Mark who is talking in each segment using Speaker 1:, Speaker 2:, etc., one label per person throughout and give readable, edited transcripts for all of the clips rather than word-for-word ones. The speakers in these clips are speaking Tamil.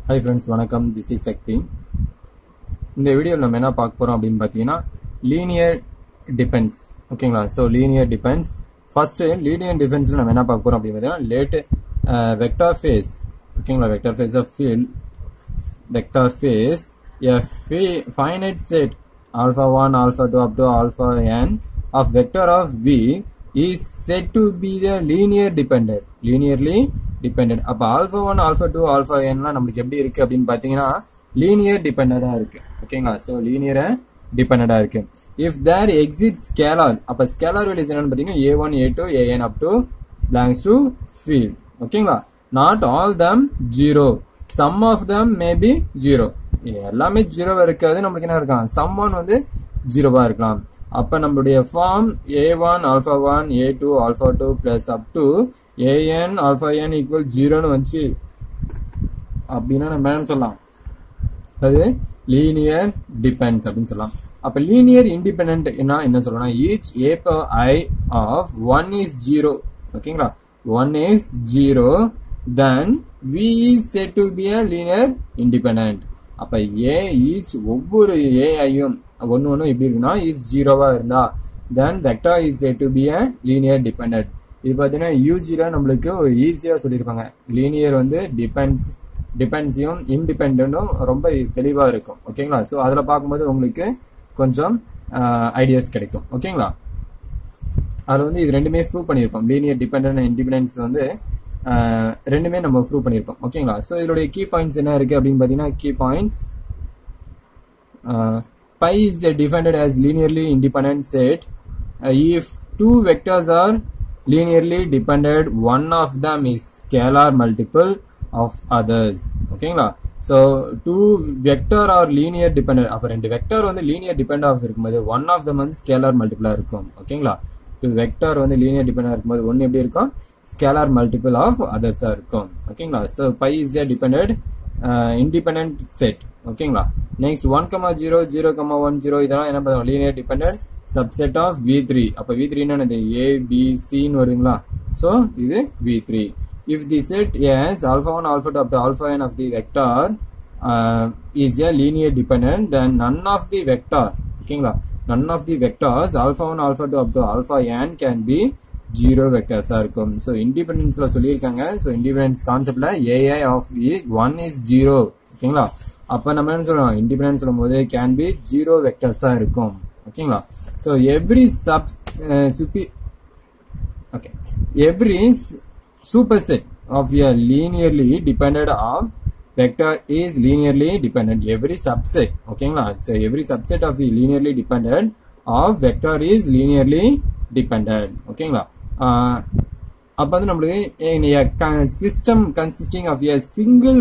Speaker 1: Hi friends, வணக்கம். This is Sakti. இந்த வீடியோல நம்ம என்ன பார்க்க போறோம் அப்படினு பாத்தீங்கன்னா linear depends. ஓகேங்களா? So linear depends. First linear depends நம்ம என்ன பார்க்க போறோம் அப்படினு பாத்தீங்கன்னா let vector phase. ஓகேங்களா? Vector phase of field vector phase a finite set alpha 1 alpha 2 up to alpha n of vector of v is said to be the linearly dependent. அப்ப alpha 1 alpha 2 alpha n லாம் நமக்கு எப்படி இருக்கு அப்படினு பாத்தீங்கன்னா linear dependent-ஆ இருக்கு. ஓகேங்களா? சோ linear dependent-ஆ இருக்கு. If there exists scalar, அப்ப scalar values என்னன்னு பாத்தீங்கன்னா a1 a2 an up to belongs to field. ஓகேங்களா? Not all them 0. Some of them may be 0. எல்லாமே 0 இருக்காது, நமக்கு என்ன இருக்கலாம், some one வந்து 0-வா இருக்கலாம். அப்ப நம்மளுடைய form a1 alpha 1 a2 alpha 2 plus up to an alpha n equal 0 னு வந்துச்சு அப்படின்னா நம்ம என்ன சொல்லலாம், அது லீனியர் டிபெண்ட்ஸ் அப்படின்னு சொல்லலாம். அப்ப லீனியர் இண்டிபெண்டன்ட் என்ன சொல்லலாம், each a per I of 1 is 0. ஓகேங்களா? 1 is 0, then v is said to be a linear independent. அப்ப a each ஒவ்வொரு a ஐயும் ஒன்னு எப்படி இருக்குன்னா is 0-வா இருந்தா then vector is said to be a linear dependent. இது பாத்தீங்கன்னா யூஜில நம்மளுக்கு ஈஸியா சொல்லியிருப்பாங்க. லீனியர் வந்து டிபெண்ட்ஸையும் இன்டிபெண்டும் ரொம்ப தெளிவா இருக்கும். ஓகேங்களா? சோ அதுல பார்க்கும்போது உங்களுக்கு கொஞ்சம் ஐடியாஸ் கிடைக்கும். ஓகேங்களா? அது வந்து இது ரெண்டுமே ப்ரூவ் பண்ணியிருப்போம். லீனியர் டிபெண்டன்ட் இண்டிபெண்டன்ஸ் வந்து ரெண்டுமே நம்ம ப்ரூவ் பண்ணியிருப்போம். ஓகேங்களா? சோ இதோட கீ பாயிண்ட்ஸ் என்ன இருக்கு அப்படின்னு பாத்தீங்கன்னா key points pi is defined as linearly independent set if two vectors are linearly dependent, one of them is scalar multiple of others. ஓகேங்களா? so two vector are linear dependent, அப்ப ரெண்டு வெக்டர் வந்து linear dependent ஆக இருக்கும்போது one of them வந்து scalar multiple இருக்கும். ஓகேங்களா? two vector வந்து linear dependent இருக்கும்போது ஒன்னு எப்படி இருக்கும், scalar multiple of others இருக்கும். ஓகேங்களா? so pi is the dependent independent set. ஓகேங்களா? next 1 0 0 1 0 இதெல்லாம் என்ன பண்ணுவோம், linear dependent subset of v3. அப்ப v3 என்னது, a b c ன்னு வருங்களா? so இது v3. if the set is alpha 1 alpha 2 up to alpha n of the vector is a linear dependent, then none of the vector, ஓகேங்களா, none of the vectors alpha 1 alpha 2 up to alpha n can be 0 vectors ஆ இருக்கும். so independence ல சொல்லியிருக்காங்க. so independence கான்செப்ட்ல ai of 1 is 0. ஓகேங்களா? அப்ப நம்ம என்ன சொல்றோம், இண்டிபெண்டன்ஸ் சொல்லும்போது can be 0 vectors ஆ இருக்கும். ஓகேங்களா? so every superset of a linearly dependent of vector is linearly dependent. every subset, ஓகேங்களா? so every subset of the linearly dependent of vector is linearly dependent. ஓகேங்களா? அப்ப வந்து நம்மளுக்கு system consisting of a single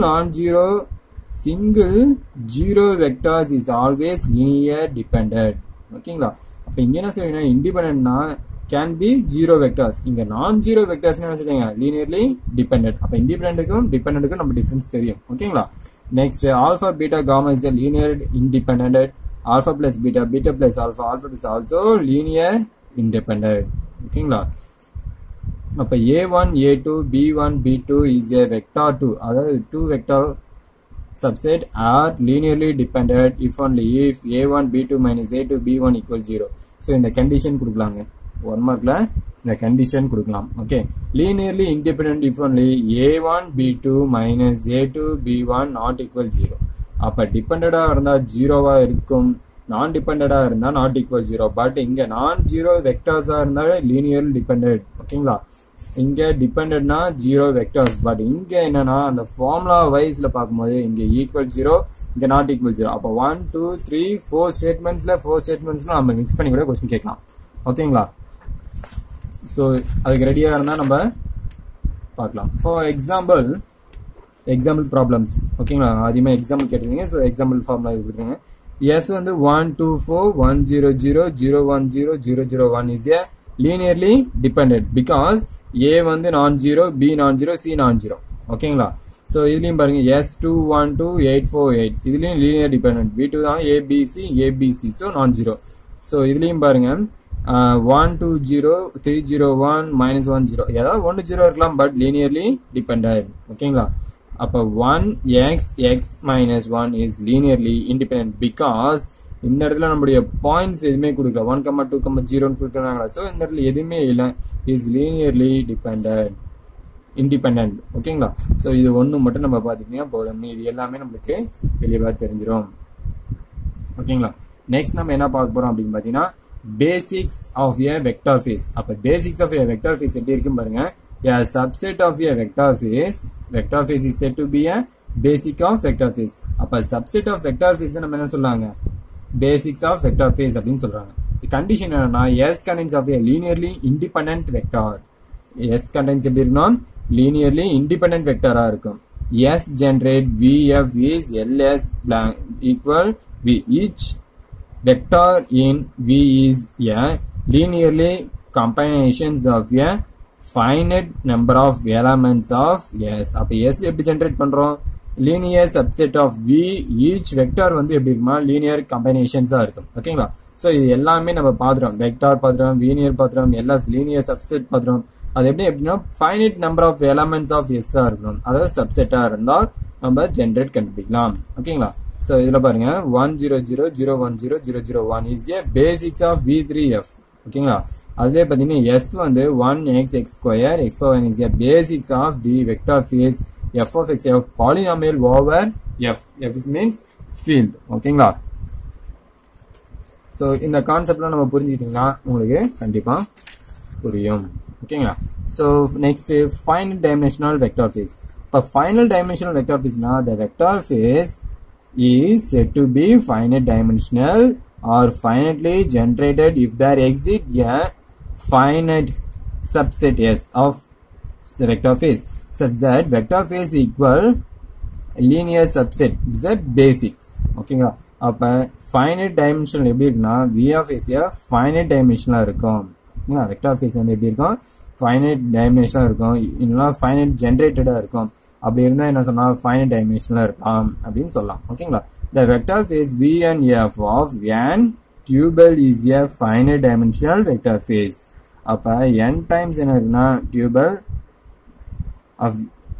Speaker 1: zero vectors is always linear dependent. ஓகேங்களா? அப்ப இங்க என்ன சொல்றீங்கன்னா இண்டிபெண்டன்ட்னா can be 0 vectors. இங்க நான் ஜீரோ வெக்டர்ஸ் என்ன சொல்றீங்க, linearly dependent. அப்ப இண்டிபெண்டன்ட்க்கும் டிபெண்டன்ட்க்கும் நம்ம டிஃபரன்ஸ் தெரியும். ஓகேங்களா? Next alpha beta gamma is a linear independent. Alpha plus beta beta plus alpha is also linear independent. ஓகேங்களா? அப்ப a1 a2 b1 b2 is a vector 2. அதாவது 2 vector subset are linearly dependent if only if a1 b2 minus a2 b1 equal 0. so இந்த கண்டிஷன் கொடுக்கலாங்க, 1 மார்க்ல இந்த கண்டிஷன் கொடுக்கலாம். Okay, linearly independent if only a1 b2 minus a2 b1 not equal 0. அப்ப டிபெண்டடா இருந்தா 0-வா இருக்கும், நான் டிபெண்டடா இருந்தா நாட் ஈக்குவல் 0. பட் இங்க நான் 0 வெக்டர்ஸா இருந்தா linearly dependent. ஓகேங்களா? இங்க டிபெண்டன்ட்னா 0 வெக்டர்ஸ். பட் இங்க என்னன்னா அந்த ஃபார்முலா வைஸ்ல பாக்கும்போது இங்க ஈக்குவல் 0, இங்க நாட் ஈக்குவல் 0. அப்ப 1 2 3 4 ஸ்டேட்மெண்ட்ஸ்ல நம்ம மிக்ஸ் பண்ணி கூட क्वेश्चन கேட்கலாம். ஓகேங்களா? சோ அதுக்கு ரெடியா இருந்தா நம்ம பார்க்கலாம். For example problems. ஓகேங்களா? அதிகமா எக்ஸாம்பிள் கேட்டிருந்தீங்க. சோ எக்ஸாம்பிள் ஃபார்முலா கொடுத்துருங்க. s வந்து 1 2 4 1 0 0 0 1 0 0 0 1 is a linearly dependent because a வந்து non zero, b non zero, c non zero. ஓகேங்களா? சோ இதுலயும் பாருங்க s212 848 இதுலயும் linear dependent. b2 தான் abc so non zero. So இதுலயும் பாருங்க 120 301 -10 ஏதாவது 1 0 இருக்கலாம், பட் linearly dependent. ஓகேங்களா? அப்ப 1x minus 1 is linearly independent because இந்த இடத்துல நம்மளுடைய பாயிண்ட்ஸ் எதுவுமே கொடுக்கல 1, 2, 0 கொடுத்துருக்காங்களா. ஸோ இந்த இடத்துல எதுவுமே இல்லை, இஸ் லீனியர்லி இண்டிபெண்டன்ட். ஓகேங்களா. ஸோ இது ஒன்று மட்டும் நம்ம பார்த்துக்கிட்டீங்கன்னா போதும், இது எல்லாமே நம்மளுக்கு தெளிவாக தெரிஞ்சிடும். ஓகேங்களா. நெக்ஸ்ட் நம்ம என்ன பார்க்க போறோம் அப்படின்னு பார்த்தீங்கன்னா basis of a vector space. அப்போ basis of a vector space எப்படி இருக்குன்னு பாருங்க. A subset of a vector face is said to be a basic of vector face. அப்ப subset of vector face நம்ம என்ன சொல்றாங்க, basics of vector face அப்படின்னு சொல்றாங்க. கண்டிஷன் என்னன்னா S contains of a linearly independent vector. S contains எப்படி இருக்கணும், linearly independent vector-ஆ இருக்கும். S generate VF is LS equal V. Each vector in V is a linearly combinations of a finite number of elements of S. அப்ப S எப்படி ஜெனரேட் பண்றோம், linear subset of V. each vector வந்து எப்படி இருக்குமா, linear combinations-ஆ இருக்கும். ஓகேங்களா. சோ இது எல்லாமே நம்ம பாத்துறோம், வெக்டார் பாத்துறோம், linear பாத்துறோம், எல்லாம் linear subset பாத்துறோம். அது எப்படின்னா finite number of elements of S ஆ இருக்கணும், அதாவது சப்செட்டா இருந்தால் நம்ம ஜெனரேட் கண்டுபிடிக்கலாம். ஓகேங்களா. சோ இதுல பாருங்க 1 0 0 0 1 0 0 0 1 is a basics of V3F. ஓகேங்களா. அதுவே பாத்தீங்கன்னா S வந்து 1x x square x power n is a basics of the vector face f of x of polynomial over f. F means field. ஓகேங்களா. சோ இந்த கான்செப்ட்லாம் நம்ம புரிஞ்சிட்டீங்கன்னா உங்களுக்கு கண்டிப்பா புரியும். ஓகேங்களா. So next finite dimensional vector face. இப்ப final dimensional vector face னா the vector face is said to be finite dimensional or finitely generated if there exists a finite subset S of the vector face such that vector face equal linear subset is a basics. ஓகேங்களா. அப்ப finite dimensional எப்படி இருக்குன்னா V of S finite dimensional இருக்கும். vector face வந்து எப்படி இருக்கும், finite dimensional இருக்கும், இல்லனா finite generated இருக்கும். அப்படி இருந்தா என்ன சொன்னா finite dimensional இருக்கலாம் அப்படின்னு சொல்லலாம். ஓகேங்களா. the vector face V and F of n tuple is a finite dimensional vector face. அப்ப n times என்ன இருக்குன்னா tuple of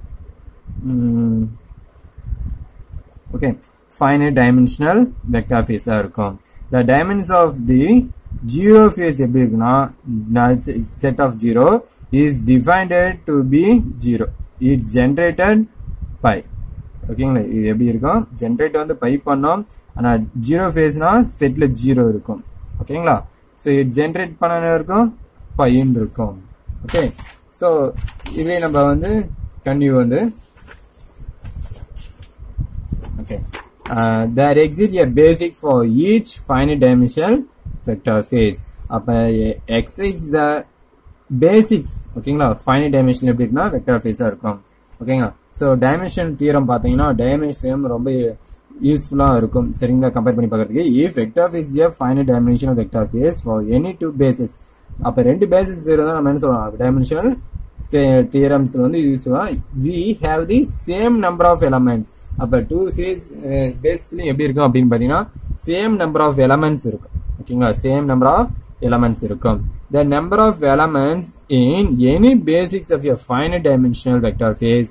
Speaker 1: okay finite dimensional vector face ஆ இருக்கும். the dimensions of the zero face எப்படி இருக்குன்னா null set of 0 is defined to be 0. it's generated by. ஓகேங்களா. இது எப்படி இருக்கும், ஜெனரேட் வந்து பை பண்ணோம், ஆனா ஜீரோ ஃபேஸ்னா செட்ல 0 இருக்கும். ஓகேங்களா. சோ இது ஜெனரேட் பண்ண இருக்கும் பைன்னு இருக்கும். ஓகே. சோ இதே நம்ம வந்து கண்டினியூ வந்து okay there exists a basic for each finite dimensional vector face. அப்ப x is the basics. ஓகேங்களா. finite dimension எப்படி இருக்குன்னா vector face ஆ இருக்கும். ஓகேங்களா. சோ டைமென்ஷன் தியரம் பாத்தீங்கன்னா டைமென்ஷன் ரொம்ப யூஸ்ஃபுல்லா இருக்கும். சரிங்களா. கம்பேர் பண்ணி பார்க்கிறதுக்கு if vector face is a finite dimensional vector face for any two bases. அப்ப ரெண்டு பேசிஸ் இருந்தா நம்ம என்ன சொல்லலாம், டைமென்ஷனல் தியரம்ஸ் வந்து யூஸ்ஃபுல்லா we have the same number of elements. அப்ப டூ ஃபேஸ் பேஸ்லயும் எப்படி இருக்கும் அப்படின்னு பாத்தீங்கன்னா சேம் நம்பர் ஆஃப் எலமெண்ட்ஸ் இருக்கும். ஓகேங்களா. சேம் நம்பர் ஆஃப் elements இருக்கும். the number of elements in any basics of a finite dimensional vector face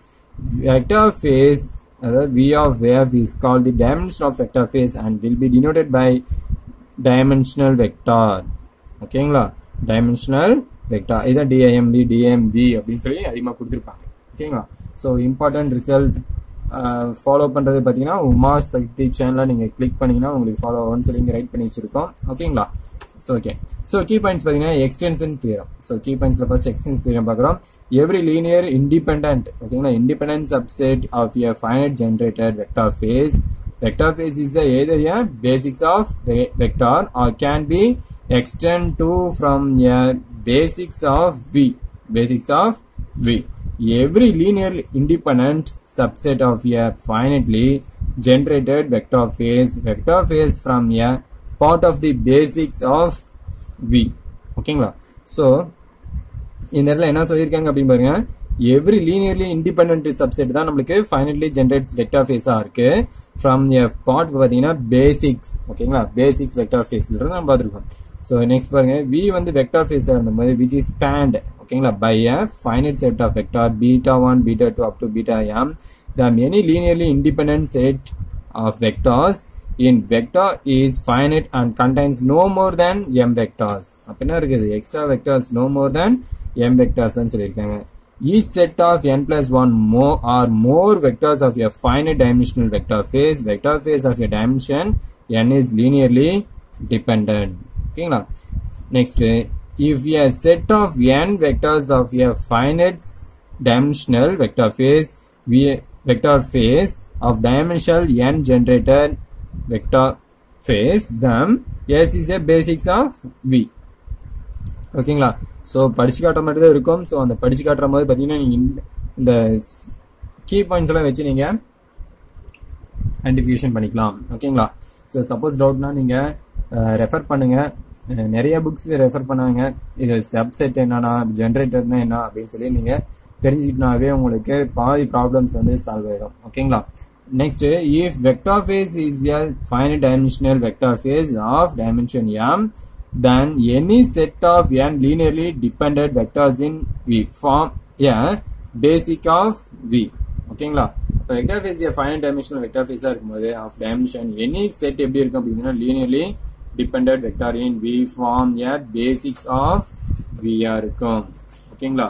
Speaker 1: அதாவது V of F is called the dimension of vector face and will be denoted by dimensional vector. ஓகேங்களா. dimensional vector இத DIMV DMV அப்படின்னு சொல்லி அதிகமா கொடுத்திருப்பாங்க. ஓகேங்களா. சோ இம்பார்ட்டன்ட் ரிசல்ட் ஃபாலோ பண்றது பாத்தீங்கன்னா உமா சக்தி சேனலை நீங்க கிளிக் பண்ணீங்கன்னா உங்களுக்கு ஃபாலோ ஆகும்னு சொல்லி ரைட் பண்ணி வச்சிருக்கோம். ஓகேங்களா. So okay. So key points பாத்தீங்கன்னா extension theorem. So key points ல first extension theorem பார்க்கிறோம். Every linear independent ஓகேங்களா independent subset of a finite generated vector face. Vector face is either a basics of vector or can be extend to from a basics of V. Basics of V. Every linear independent subset of a finitely generated vector face from a part of the basics of V. ஓகேங்களா. சோ இந்த இடத்துல என்ன சொல்லிருக்காங்க அப்படின்னு பாருங்க, எவ்ரி லீனியர்லி இண்டிபெண்டன்ட் சப்செட் தான் நம்மளுக்கு ஃபைனலி ஜெனரேட்ஸ் வெக்டார் ஃபேஸா இருக்கு ஃப்ரம் எ பார்ட் பாத்தீங்கன்னா பேசிக்ஸ். ஓகேங்களா. பேசிக்ஸ் வெக்டார் ஃபேஸ்ல இருந்து நம்ம பார்த்திருக்கோம். சோ நெக்ஸ்ட் பாருங்க V வந்து வெக்டார் ஃபேஸா இருந்த மாதிரி which is spanned ஓகேங்களா by a finite set of vector beta 1 beta 2 up to beta m the many linearly independent set of vectors in vector is finite and contains no more than m vectors. அப்படினா இருக்குது extra vectors no more than m vectors ன்னு சொல்லிருக்காங்க. Each set of n plus 1 more vectors of a finite dimensional vector phase of a dimension n is linearly dependent. ஓகேங்களா? Next, if a set of n vectors of a finite dimensional vector phase of dimensional n generated vector phase, then S is a basics of V. ஓகேங்களா? ஸோ படிச்சு காட்டுற மாதிரி தான் இருக்கும். ஸோ அந்த படிச்சு காட்டுற மாதிரி பார்த்தீங்கன்னா நீங்கள் இந்த கீ பாயிண்ட்ஸ் எல்லாம் வச்சு நீங்கள் ஐடென்டிஃபிகேஷன் பண்ணிக்கலாம். ஓகேங்களா? ஸோ சப்போஸ் டவுட்னா நீங்கள் ரெஃபர் பண்ணுங்க. நிறைய புக்ஸ் ரெஃபர் பண்ணாங்க. இது சப்செட் என்னன்னா ஜென்ரேட்டர்னா என்ன அப்படின்னு சொல்லி நீங்கள் தெரிஞ்சுக்கிட்டனாவே உங்களுக்கு பாதி ப்ராப்ளம்ஸ் வந்து சால்வ் ஆயிடும். ஓகேங்களா? Next, if vector phase is a finite dimensional vector phase of dimension m, then any set of n linearly dependent vectors in V form a basic of V. ஓகேங்களா? இப்போ vector phase a finite dimensional vector phase இருக்கும்போது of dimension any set எப்படி இருக்கும் அப்படின்னா linearly dependent vector in V form a basic of V இருக்கும். ஓகேங்களா?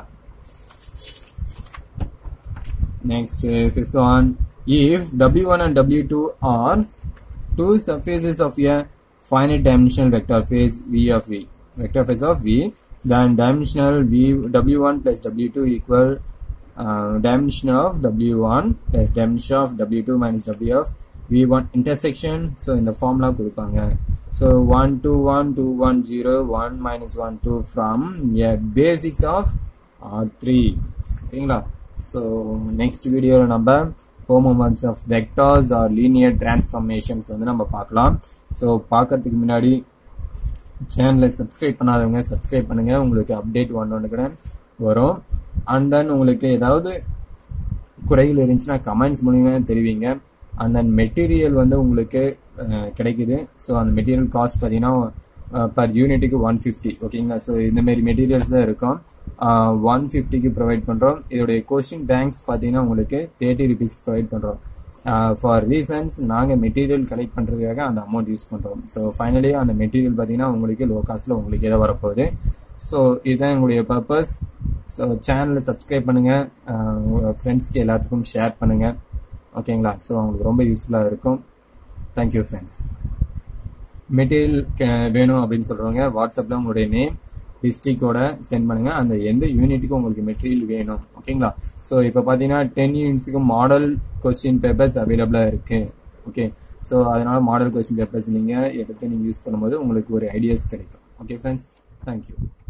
Speaker 1: Next, fifth one. If W1 and W2 are two subphases of a finite dimensional vector phase vector phase of V, then dimensional W1 plus W2 equal dimension of W1 plus dimension of W2 minus W of V1 intersection. So in the formula கொடுப்பாங்க. So 1 2 1 2 1 0 1 minus 1 2 from a basics of R3. ஓகேங்களா? So next video நம்ம homomorphs of vectors or linear transformations வந்து நம்ம பார்க்கலாம். ஸோ பார்க்கறதுக்கு முன்னாடி சேனலை சப்ஸ்கிரைப் பண்ணாதவங்க சப்ஸ்கிரைப் பண்ணுங்க. உங்களுக்கு அப்டேட் ஒன்று வரும். அண்ட் தென் உங்களுக்கு ஏதாவது குறைகள் இருந்துச்சுன்னா கமெண்ட்ஸ் மூலியமா தெரிவிங்க. அண்ட் தென் மெட்டீரியல் வந்து உங்களுக்கு கிடைக்குது. ஸோ அந்த மெட்டீரியல் காஸ்ட் பார்த்தீங்கன்னா பர் யூனிட்டுக்கு 150. ஓகேங்களா? ஸோ இந்த மாதிரி மெட்டீரியல்ஸ் தான் இருக்கும். 150க்கு ப்ரொவைட் பண்றோம். இதோடைய கொஸ்டின் பேங்க்ஸ் பார்த்தீங்கன்னா உங்களுக்கு 30 rupees ப்ரொவைட் பண்றோம். ஃபார் ரீசன்ஸ் நாங்கள் மெட்டீரியல் கலெக்ட் பண்ணுறதுக்காக அந்த அமௌண்ட் யூஸ் பண்ணுறோம். ஸோ ஃபைனலி அந்த மெட்டீரியல் பார்த்தீங்கன்னா உங்களுக்கு லோ காஸ்ட்டில் உங்களுக்கு எதை வரப்போகுது. ஸோ இதுதான் எங்களுடைய பர்பஸ். ஸோ சேனலை சப்ஸ்கிரைப் பண்ணுங்கள். உங்கள் ஃப்ரெண்ட்ஸ்க்கு எல்லாத்துக்கும் ஷேர் பண்ணுங்கள். ஓகேங்களா? ஸோ அவங்களுக்கு ரொம்ப யூஸ்ஃபுல்லாக இருக்கும். Thank you friends. மெட்டீரியல் வேணும் அப்படின்னு சொல்கிறவங்க வாட்ஸ்அப்பில் உங்களுடைய நேம் டிஸ்ட்ரிக்டோட சென்ட் பண்ணுங்க. அந்த எந்த யூனிட்டுக்கு உங்களுக்கு மெட்டீரியல் வேணும். ஓகேங்களா? ஸோ இப்போ பார்த்தீங்கன்னா 10 யூனிட்ஸுக்கு மாடல் கொஸ்டின் பேப்பர்ஸ் அவைலபிளாக இருக்கு. ஓகே, ஸோ அதனால மாடல் கொஸ்டின் பேப்பர்ஸ் நீங்கள் எடுத்து நீங்கள் யூஸ் பண்ணும்போது உங்களுக்கு ஒரு ஐடியாஸ் கிடைக்கும். Okay friends, thank you.